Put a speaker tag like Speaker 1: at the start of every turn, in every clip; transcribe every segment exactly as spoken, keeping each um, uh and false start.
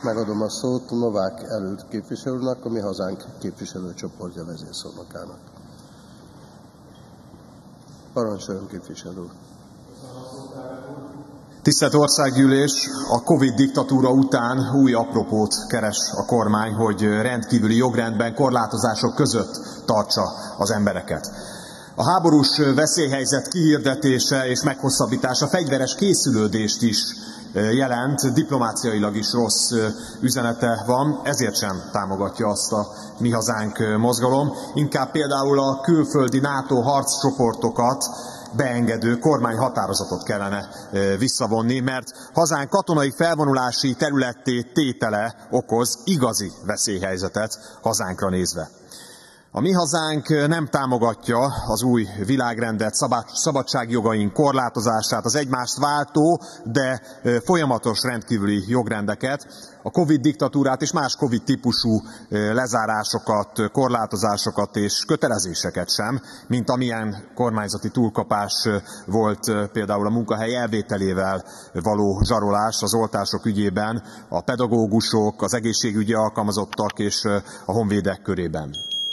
Speaker 1: Megadom a szót Novák Előd képviselőnek, a Mi Hazánk képviselőcsoportja vezérszónokának. Parancsoljon, képviselő úr!
Speaker 2: Tisztelt Országgyűlés! A Covid diktatúra után új apropót keres a kormány, hogy rendkívüli jogrendben korlátozások között tartsa az embereket. A háborús veszélyhelyzet kihirdetése és meghosszabbítása fegyveres készülődést is jelent, diplomáciailag is rossz üzenete van, ezért sem támogatja azt a Mi Hazánk mozgalom. Inkább például a külföldi NATO harccsoportokat beengedő kormányhatározatot kellene visszavonni, mert hazánk katonai felvonulási területté tétele okoz igazi veszélyhelyzetet hazánkra nézve. A Mi Hazánk nem támogatja az új világrendet, szabadságjogaink korlátozását, az egymást váltó, de folyamatos rendkívüli jogrendeket, a Covid diktatúrát és más Covid típusú lezárásokat, korlátozásokat és kötelezéseket sem, mint amilyen kormányzati túlkapás volt például a munkahely elvételével való zsarolás az oltások ügyében, a pedagógusok, az egészségügyi alkalmazottak és a honvédek körében.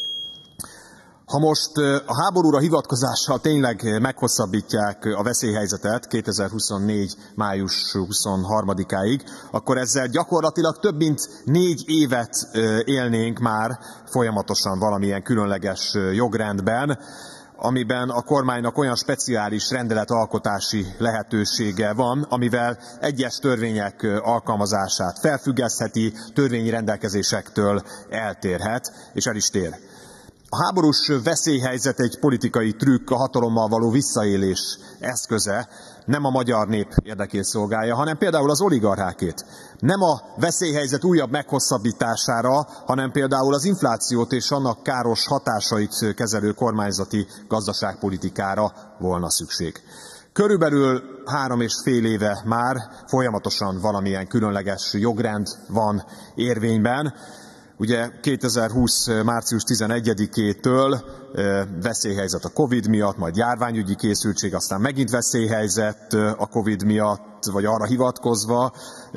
Speaker 2: Ha most a háborúra hivatkozással tényleg meghosszabbítják a veszélyhelyzetet kétezer-huszonnégy. május huszonharmadikáig, akkor ezzel gyakorlatilag több mint négy évet élnénk már folyamatosan valamilyen különleges jogrendben, amiben a kormánynak olyan speciális rendeletalkotási lehetősége van, amivel egyes törvények alkalmazását felfüggesztheti, törvényi rendelkezésektől eltérhet, és el is tér. A háborús veszélyhelyzet egy politikai trükk, a hatalommal való visszaélés eszköze, nem a magyar nép érdekét szolgálja, hanem például az oligarchákét. Nem a veszélyhelyzet újabb meghosszabbítására, hanem például az inflációt és annak káros hatásait kezelő kormányzati gazdaságpolitikára volna szükség. Körülbelül három és fél éve már folyamatosan valamilyen különleges jogrend van érvényben. Ugye kétezer-húsz. március tizenegyedikétől veszélyhelyzet a Covid miatt, majd járványügyi készültség, aztán megint veszélyhelyzet a Covid miatt, vagy arra hivatkozva,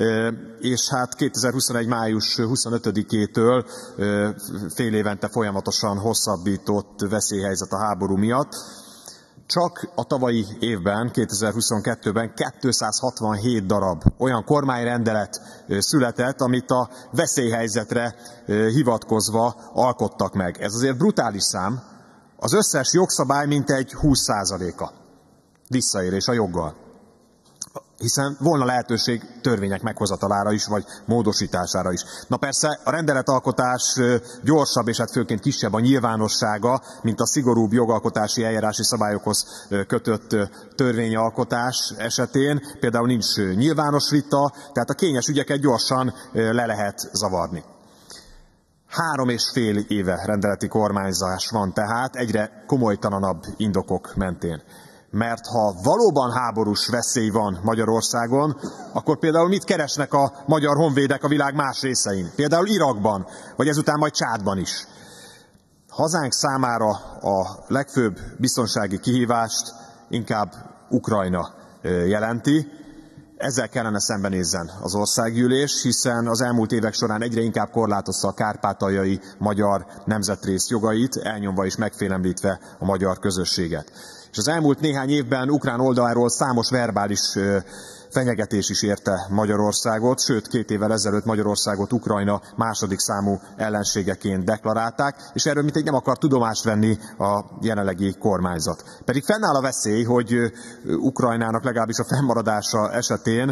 Speaker 2: és hát kétezer-huszonegy. május huszonötödikétől fél évente folyamatosan hosszabbított veszélyhelyzet a háború miatt. Csak a tavalyi évben, kétezer-huszonkettőben kétszázhatvanhét darab olyan kormányrendelet született, amit a veszélyhelyzetre hivatkozva alkottak meg. Ez azért brutális szám, az összes jogszabály mintegy húsz százaléka visszaélés a joggal. Hiszen volna lehetőség törvények meghozatalára is, vagy módosítására is. Na persze a rendeletalkotás gyorsabb, és hát főként kisebb a nyilvánossága, mint a szigorúbb jogalkotási eljárási szabályokhoz kötött törvényalkotás esetén. Például nincs nyilvános vita, tehát a kényes ügyeket gyorsan le lehet zavarni. Három és fél éve rendeleti kormányzás van tehát, egyre komolytalanabb indokok mentén. Mert ha valóban háborús veszély van Magyarországon, akkor például mit keresnek a magyar honvédek a világ más részein? Például Irakban, vagy ezután majd Csádban is. Hazánk számára a legfőbb biztonsági kihívást inkább Ukrajna jelenti. Ezzel kellene szembenézzen az Országgyűlés, hiszen az elmúlt évek során egyre inkább korlátozta a kárpátaljai magyar nemzetrész jogait, elnyomva és megfélemlítve a magyar közösséget. És az elmúlt néhány évben ukrán oldaláról számos verbális fenyegetés is érte Magyarországot, sőt két évvel ezelőtt Magyarországot Ukrajna második számú ellenségeként deklarálták, és erről mintegy nem akar tudomást venni a jelenlegi kormányzat. Pedig fennáll a veszély, hogy Ukrajnának legalábbis a fennmaradása esetén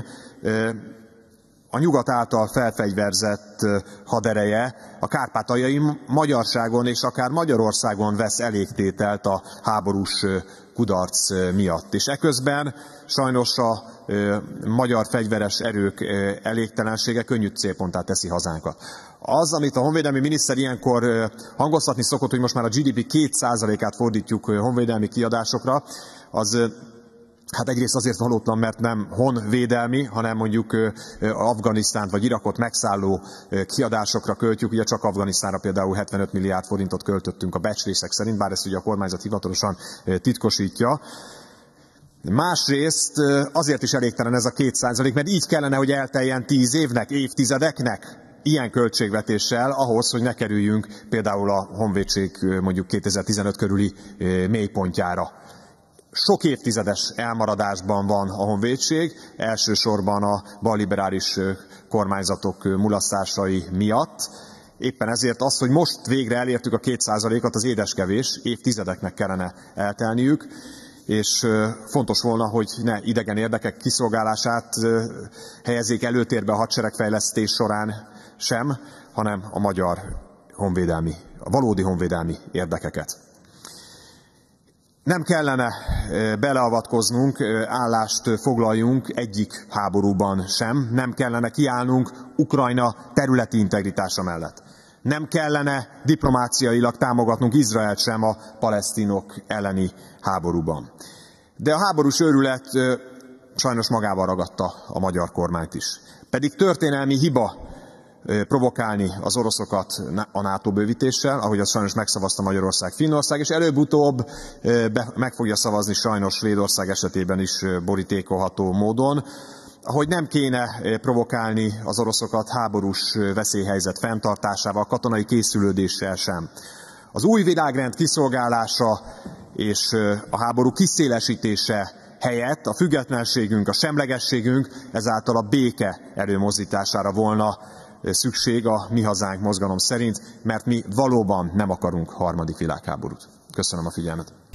Speaker 2: a nyugat által felfegyverzett hadereje a kárpátaljai magyarságon és akár Magyarországon vesz elégtételt a háborús kudarc miatt. És eközben sajnos a magyar fegyveres erők elégtelensége könnyű célponttá teszi hazánkat. Az, amit a honvédelmi miniszter ilyenkor hangoztatni szokott, hogy most már a gé dé pé két százalékát fordítjuk honvédelmi kiadásokra, az hát egyrészt azért valótlan, mert nem honvédelmi, hanem mondjuk Afganisztánt vagy Irakot megszálló kiadásokra költjük. Ugye csak Afganisztánra például hetvenöt milliárd forintot költöttünk a becslések szerint, bár ezt ugye a kormányzat hivatalosan titkosítja. Másrészt azért is elégtelen ez a két százalék, mert így kellene, hogy elteljen tíz évnek, évtizedeknek ilyen költségvetéssel ahhoz, hogy ne kerüljünk például a honvédség mondjuk kétezer-tizenöt körüli mélypontjára. Sok évtizedes elmaradásban van a honvédség, elsősorban a balliberális kormányzatok mulasztásai miatt. Éppen ezért az, hogy most végre elértük a két százalékot, az édeskevés, évtizedeknek kellene eltelniük, és fontos volna, hogy ne idegen érdekek kiszolgálását helyezzék előtérbe a hadseregfejlesztés során sem, hanem a magyar honvédelmi, a valódi honvédelmi érdekeket. Nem kellene beleavatkoznunk, állást foglaljunk egyik háborúban sem, nem kellene kiállnunk Ukrajna területi integritása mellett. Nem kellene diplomáciailag támogatnunk Izraelt sem a palesztinok elleni háborúban. De a háborús őrület sajnos magával ragadta a magyar kormányt is. Pedig történelmi hiba provokálni az oroszokat a NATO bővítéssel, ahogy azt sajnos megszavazta Magyarország, Finnország, és előbb-utóbb meg fogja szavazni sajnos Svédország esetében is borítékolható módon, hogy nem kéne provokálni az oroszokat háborús veszélyhelyzet fenntartásával, katonai készülődéssel sem. Az új világrend kiszolgálása és a háború kiszélesítése helyett a függetlenségünk, a semlegességünk, ezáltal a béke előmozdítására volna szükség a Mi Hazánk mozgalom szerint, mert mi valóban nem akarunk harmadik világháborút. Köszönöm a figyelmet.